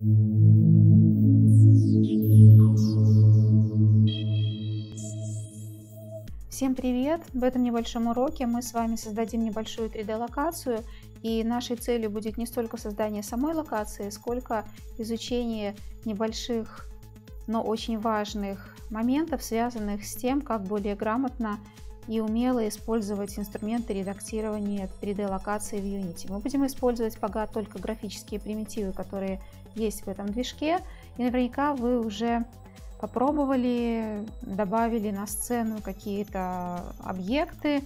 Всем привет! В этом небольшом уроке мы с вами создадим небольшую 3D-локацию, и нашей целью будет не столько создание самой локации, сколько изучение небольших, но очень важных моментов, связанных с тем, как более грамотно и умело использовать инструменты редактирования 3D-локации в Unity. Мы будем использовать пока только графические примитивы, которые есть в этом движке, и наверняка вы уже попробовали, добавили на сцену какие-то объекты,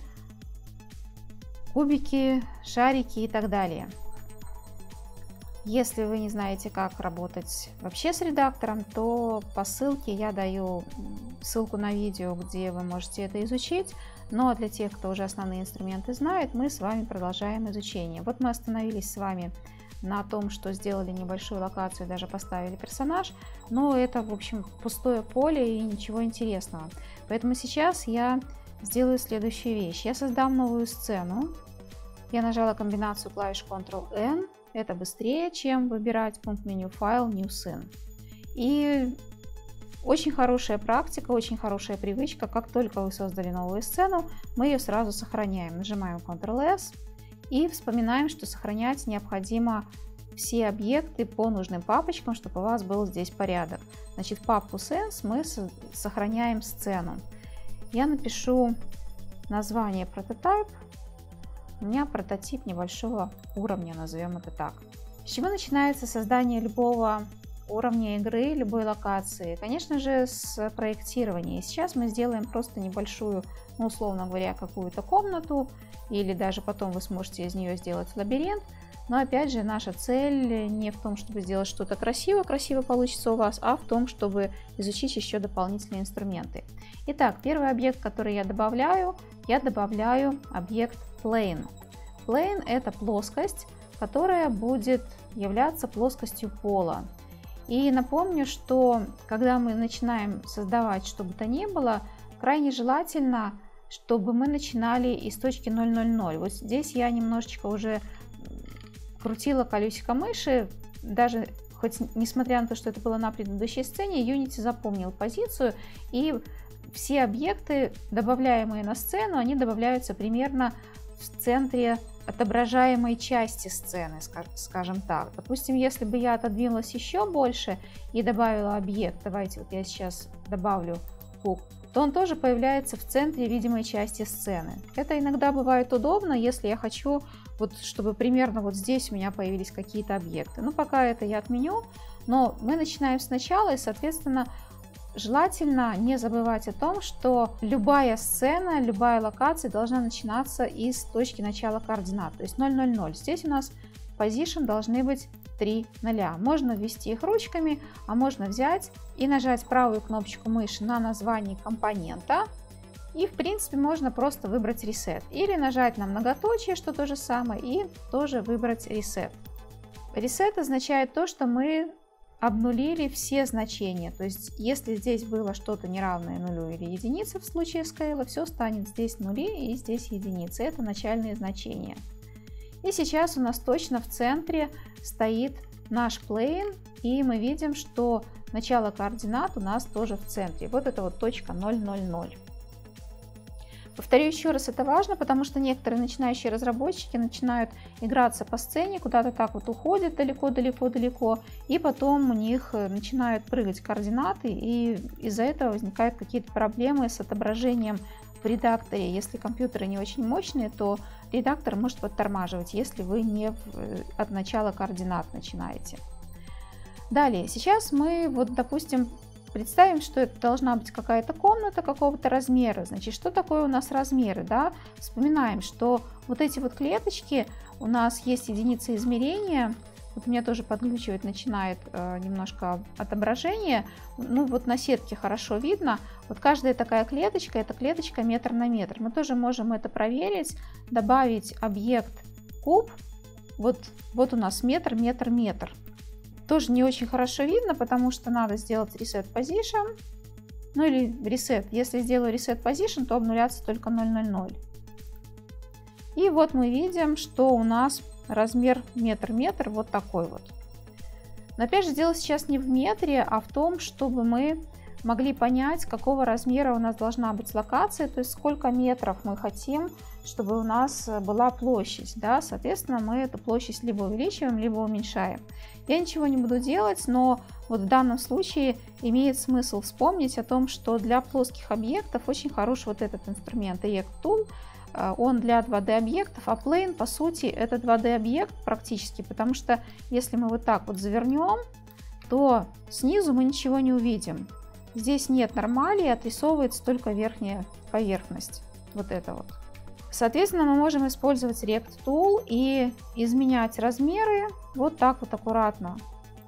кубики, шарики и так далее. Если вы не знаете, как работать вообще с редактором, то по ссылке я даю ссылку на видео, где вы можете это изучить. Но для тех, кто уже основные инструменты знает, мы с вами продолжаем изучение. Вот мы остановились с вами на том, что сделали небольшую локацию, даже поставили персонаж, но это, в общем, пустое поле и ничего интересного. Поэтому сейчас я сделаю следующую вещь. Я создам новую сцену. Я нажала комбинацию клавиш Ctrl-N. Это быстрее, чем выбирать пункт меню File, New Scene. И очень хорошая практика, очень хорошая привычка. Как только вы создали новую сцену, мы ее сразу сохраняем. Нажимаем Ctrl-S. И вспоминаем, что сохранять необходимо все объекты по нужным папочкам, чтобы у вас был здесь порядок. Значит, в папку Scenes мы сохраняем сцену. Я напишу название Prototype. У меня прототип небольшого уровня, назовем это так. С чего начинается создание любого уровня игры, любой локации? Конечно же, с проектирования. И сейчас мы сделаем просто небольшую, ну, условно говоря, какую-то комнату, или даже потом вы сможете из нее сделать лабиринт. Но опять же, наша цель не в том, чтобы сделать что-то красиво получится у вас, а в том, чтобы изучить еще дополнительные инструменты. Итак, первый объект, который я добавляю объект Plane. Plane – это плоскость, которая будет являться плоскостью пола. И напомню, что когда мы начинаем создавать что бы то ни было, крайне желательно, чтобы мы начинали из точки 0,0,0. Вот здесь я немножечко уже крутила колесико мыши, даже хоть несмотря на то, что это было на предыдущей сцене, Unity запомнил позицию, и все объекты, добавляемые на сцену, они добавляются примерно в центре отображаемой части сцены, скажем так. Допустим, если бы я отодвинулась еще больше и добавила объект, давайте вот я сейчас добавлю куб, то он тоже появляется в центре видимой части сцены. Это иногда бывает удобно, если я хочу, вот, чтобы примерно вот здесь у меня появились какие-то объекты. Но пока это я отменю, но мы начинаем сначала, и, соответственно, желательно не забывать о том, что любая сцена, любая локация должна начинаться из точки начала координат, то есть 0,0,0. Здесь у нас position должны быть 3 0. Можно ввести их ручками, а можно взять и нажать правую кнопочку мыши на название компонента. И в принципе можно просто выбрать Reset. Или нажать на многоточие, что то же самое, и тоже выбрать Reset. Reset означает то, что мы обнулили все значения. То есть если здесь было что-то неравное нулю или единице в случае скейла, все станет здесь нули и здесь единицы. Это начальные значения. И сейчас у нас точно в центре стоит наш plane, и мы видим, что начало координат у нас тоже в центре. Вот это вот точка 0,0,0. Повторю еще раз, это важно, потому что некоторые начинающие разработчики начинают играться по сцене, куда-то так вот уходят далеко-далеко-далеко, и потом у них начинают прыгать координаты, и из-за этого возникают какие-то проблемы с отображением в редакторе. Если компьютеры не очень мощные, то редактор может подтормаживать, если вы не от начала координат начинаете. Далее, сейчас мы, вот, допустим, представим, что это должна быть какая-то комната какого-то размера. Значит, что такое у нас размеры? Да? Вспоминаем, что вот эти вот клеточки, у нас есть единицы измерения. Вот у меня тоже подглючивать начинает немножко отображение. Ну вот на сетке хорошо видно. Вот каждая такая клеточка, это клеточка метр на метр. Мы тоже можем это проверить, добавить объект куб. Вот у нас метр, метр, метр. Тоже не очень хорошо видно, потому что надо сделать Reset Position. Ну или Reset. Если сделаю Reset Position, то обнуляться только 0,0,0. И вот мы видим, что у нас размер метр-метр вот такой вот. Но опять же, дело сейчас не в метре, а в том, чтобы мы могли понять, какого размера у нас должна быть локация, то есть сколько метров мы хотим, чтобы у нас была площадь. Да? Соответственно, мы эту площадь либо увеличиваем, либо уменьшаем. Я ничего не буду делать, но вот в данном случае имеет смысл вспомнить о том, что для плоских объектов очень хорош вот этот инструмент Eject Tool. Он для 2D объектов, а Plane, по сути, это 2D объект практически, потому что если мы вот так вот завернем, то снизу мы ничего не увидим. Здесь нет нормали, отрисовывается только верхняя поверхность. Вот это вот. Соответственно, мы можем использовать Rect Tool и изменять размеры вот так вот аккуратно.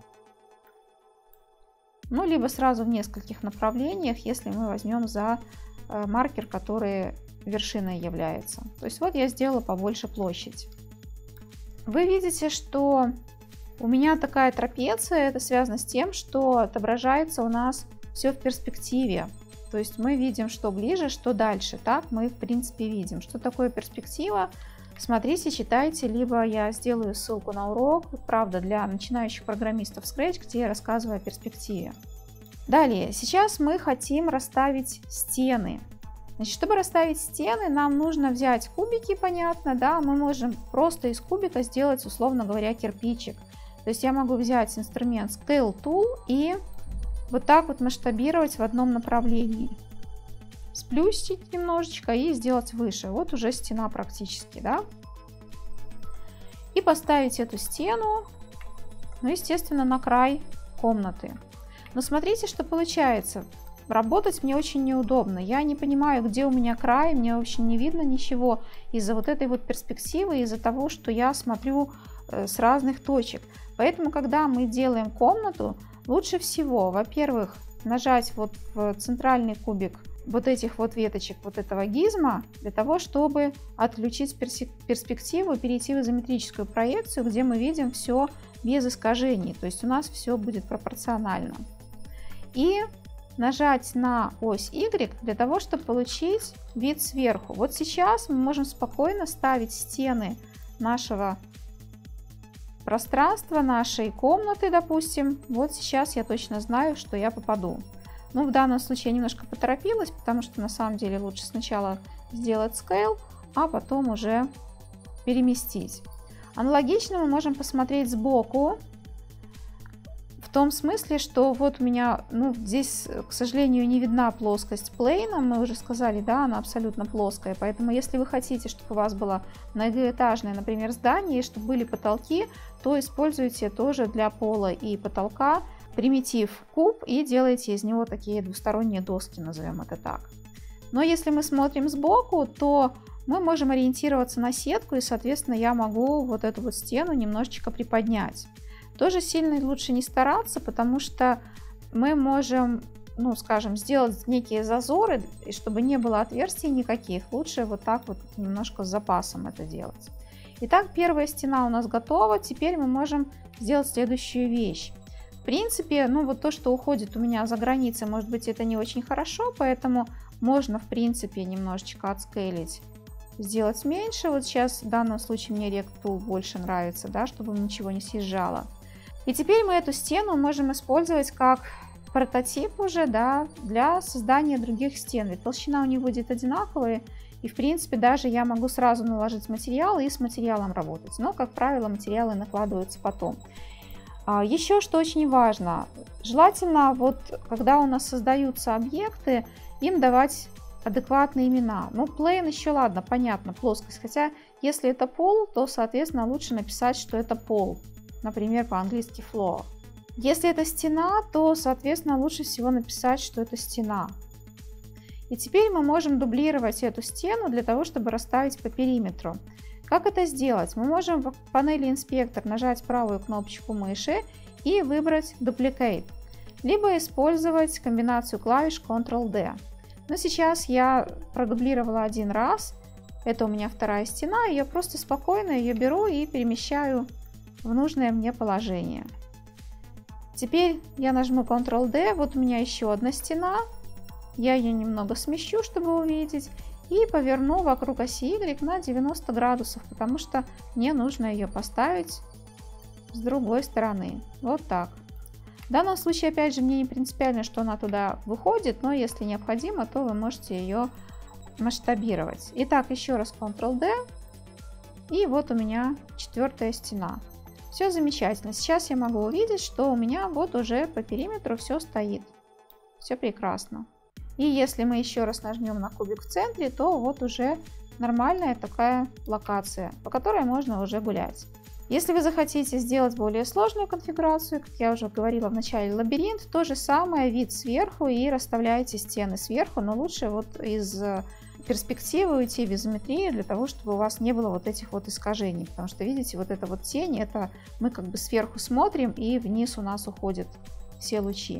Ну, либо сразу в нескольких направлениях, если мы возьмем за маркер, который вершиной является. То есть вот я сделала побольше площадь. Вы видите, что у меня такая трапеция. Это связано с тем, что отображается у нас все в перспективе. То есть мы видим, что ближе, что дальше. Так мы в принципе видим. Что такое перспектива? Смотрите, читайте, либо я сделаю ссылку на урок, правда, для начинающих программистов Scratch, где я рассказываю о перспективе. Далее, сейчас мы хотим расставить стены. Значит, чтобы расставить стены, нам нужно взять кубики, понятно, да, мы можем просто из кубика сделать, условно говоря, кирпичик. То есть я могу взять инструмент Scale Tool и вот так вот масштабировать в одном направлении. Сплюсить немножечко и сделать выше. Вот уже стена практически, да. И поставить эту стену, ну, естественно, на край комнаты. Но смотрите, что получается. Работать мне очень неудобно. Я не понимаю, где у меня край, мне вообще не видно ничего из-за вот этой вот перспективы, из-за того, что я смотрю с разных точек. Поэтому, когда мы делаем комнату, лучше всего, во-первых, нажать вот в центральный кубик вот этих вот веточек вот этого гизма, для того, чтобы отключить перспективу и перейти в изометрическую проекцию, где мы видим все без искажений. То есть у нас все будет пропорционально. И нажать на ось Y для того, чтобы получить вид сверху. Вот сейчас мы можем спокойно ставить стены нашего пространства, нашей комнаты, допустим. Вот сейчас я точно знаю, что я попаду. Ну, в данном случае я немножко поторопилась, потому что на самом деле лучше сначала сделать scale, а потом уже переместить. Аналогично мы можем посмотреть сбоку. В том смысле, что вот у меня, ну, здесь, к сожалению, не видна плоскость плейна, мы уже сказали, да, она абсолютно плоская, поэтому если вы хотите, чтобы у вас было многоэтажное, например, здание, и чтобы были потолки, то используйте тоже для пола и потолка примитив куб и делайте из него такие двусторонние доски, назовем это так. Но если мы смотрим сбоку, то мы можем ориентироваться на сетку, и, соответственно, я могу вот эту вот стену немножечко приподнять. Тоже сильно лучше не стараться, потому что мы можем, ну, скажем, сделать некие зазоры, и чтобы не было отверстий никаких. Лучше вот так вот немножко с запасом это делать. Итак, первая стена у нас готова. Теперь мы можем сделать следующую вещь. В принципе, ну, вот то, что уходит у меня за границей, может быть, это не очень хорошо, поэтому можно, в принципе, немножечко отскейлить, сделать меньше. Вот сейчас в данном случае мне Rect Tool больше нравится, да, чтобы ничего не съезжало. И теперь мы эту стену можем использовать как прототип уже, да, для создания других стен. Ведь толщина у них будет одинаковая. И в принципе даже я могу сразу наложить материал и с материалом работать. Но, как правило, материалы накладываются потом. Еще что очень важно. Желательно, вот когда у нас создаются объекты, им давать адекватные имена. Ну, plane еще ладно, понятно, плоскость. Хотя если это пол, то, соответственно, лучше написать, что это пол. Например, по-английски floor. Если это стена, то, соответственно, лучше всего написать, что это стена. И теперь мы можем дублировать эту стену для того, чтобы расставить по периметру. Как это сделать? Мы можем в панели инспектор нажать правую кнопочку мыши и выбрать Duplicate. Либо использовать комбинацию клавиш Ctrl-D. Но сейчас я продублировала один раз. Это у меня вторая стена. И я просто спокойно ее беру и перемещаю в нужное мне положение. Теперь я нажму Ctrl-D, вот у меня еще одна стена, я ее немного смещу, чтобы увидеть, и поверну вокруг оси Y на 90 градусов, потому что мне нужно ее поставить с другой стороны. Вот так. В данном случае, опять же, мне не принципиально, что она туда выходит, но если необходимо, то вы можете ее масштабировать. Итак, еще раз Ctrl-D. И вот у меня 4-я стена. Все замечательно. Сейчас я могу увидеть, что у меня вот уже по периметру все стоит. Все прекрасно. И если мы еще раз нажмем на кубик в центре, то вот уже нормальная такая локация, по которой можно уже гулять. Если вы захотите сделать более сложную конфигурацию, как я уже говорила в начале, лабиринт, то же самое, вид сверху и расставляете стены сверху, но лучше вот из перспективы уйти в изометрию для того, чтобы у вас не было вот этих вот искажений, потому что видите, вот эта вот тень, это мы как бы сверху смотрим и вниз у нас уходят все лучи.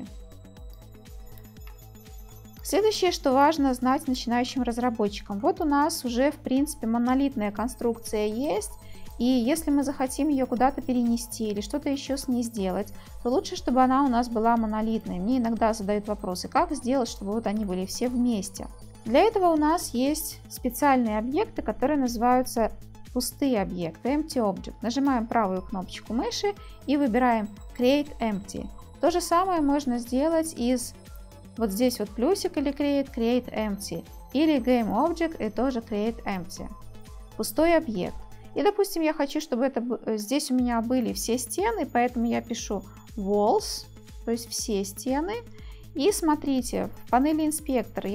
Следующее, что важно знать начинающим разработчикам. Вот у нас уже, в принципе, монолитная конструкция есть. И если мы захотим ее куда-то перенести или что-то еще с ней сделать, то лучше, чтобы она у нас была монолитной. Мне иногда задают вопросы, как сделать, чтобы вот они были все вместе. Для этого у нас есть специальные объекты, которые называются пустые объекты, Empty Object. Нажимаем правую кнопочку мыши и выбираем Create Empty. То же самое можно сделать из вот здесь вот плюсик или Create Empty, или Game Object и тоже Create Empty. Пустой объект. И, допустим, я хочу, чтобы здесь у меня были все стены, поэтому я пишу Walls, то есть все стены. И смотрите, в панели инспектора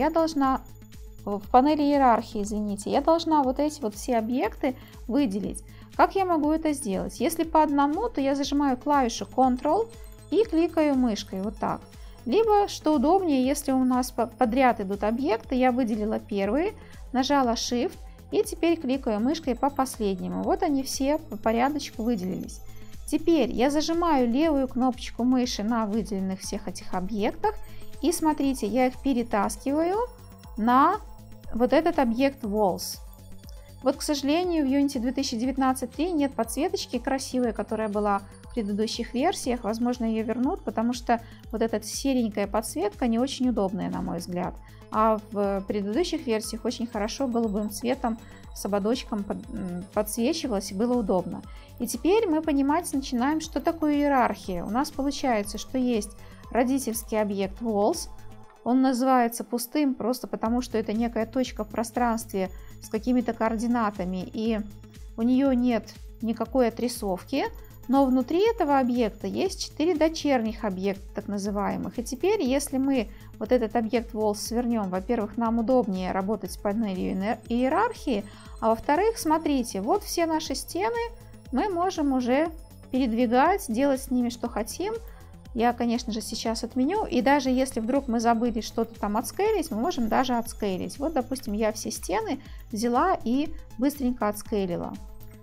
в панели иерархии, извините, я должна вот эти вот все объекты выделить. Как я могу это сделать? Если по одному, то я зажимаю клавишу Ctrl и кликаю мышкой вот так. Либо, что удобнее, если у нас подряд идут объекты, я выделила первые, нажала Shift и теперь кликаю мышкой по последнему. Вот они все по порядочку выделились. Теперь я зажимаю левую кнопочку мыши на выделенных всех этих объектах и смотрите, я их перетаскиваю на вот этот объект Walls. Вот, к сожалению, в Unity 2019.3 нет подсветочки красивой, которая была в предыдущих версиях. Возможно, ее вернут, потому что вот эта серенькая подсветка не очень удобная, на мой взгляд. А в предыдущих версиях очень хорошо голубым цветом с ободочком подсвечивалось и было удобно. И теперь мы понимать начинаем, что такое иерархия. У нас получается, что есть родительский объект Walls. Он называется пустым просто потому, что это некая точка в пространстве с какими-то координатами, и у нее нет никакой отрисовки. Но внутри этого объекта есть 4 дочерних объекта, так называемых. И теперь, если мы вот этот объект Walls свернем, во-первых, нам удобнее работать с панелью иерархии, а во-вторых, смотрите, вот все наши стены мы можем уже передвигать, делать с ними что хотим. Я, конечно же, сейчас отменю, и даже если вдруг мы забыли что-то там отскейлить, мы можем даже отскейлить. Вот, допустим, я все стены взяла и быстренько отскейлила.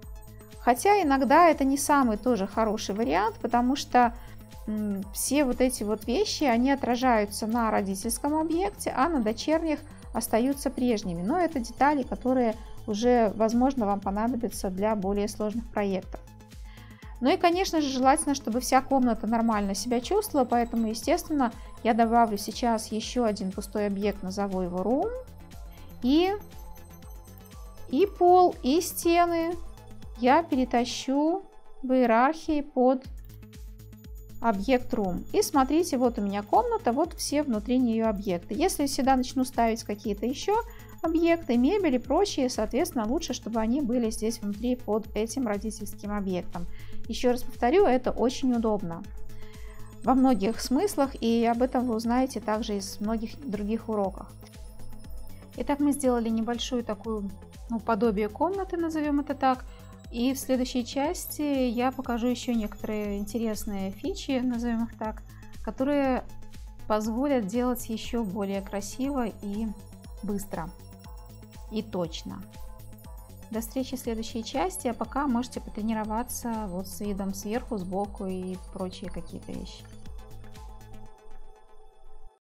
Хотя иногда это не самый тоже хороший вариант, потому что все вот эти вот вещи, они отражаются на родительском объекте, а на дочерних остаются прежними. Но это детали, которые уже, возможно, вам понадобятся для более сложных проектов. Ну и, конечно же, желательно, чтобы вся комната нормально себя чувствовала, поэтому, естественно, я добавлю сейчас еще один пустой объект, назову его Room, и пол, и стены я перетащу в иерархии под объект Room. И смотрите, вот у меня комната, вот все внутри нее объекты. Если сюда начну ставить какие-то еще объекты, мебель и прочие, соответственно, лучше, чтобы они были здесь внутри под этим родительским объектом. Еще раз повторю, это очень удобно во многих смыслах, и об этом вы узнаете также из многих других уроков. Итак, мы сделали небольшую такую, подобие комнаты, назовем это так. И в следующей части я покажу еще некоторые интересные фичи, назовем их так, которые позволят делать еще более красиво и быстро и точно. До встречи в следующей части, а пока можете потренироваться вот с видом сверху, сбоку и прочие какие-то вещи.